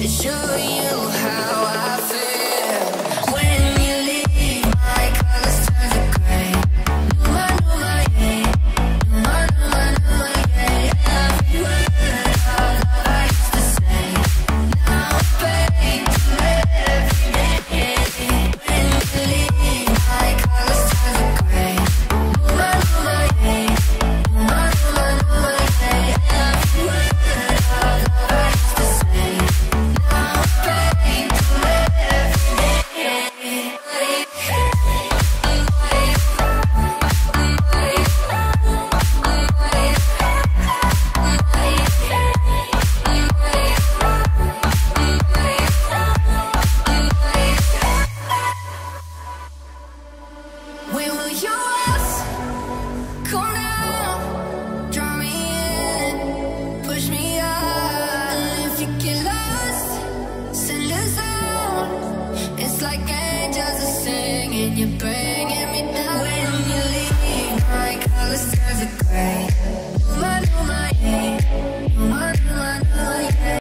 show you how I feel. When you leave, my colors turn to gray. Every word of love I used to say, now I pay to every day. When you leave, my colors turn to gray. Every word of love I used to say, now I pay to every day. When will your eyes come down, draw me in, push me out? If you get lost, send a sound. It's like angels are singing your praise.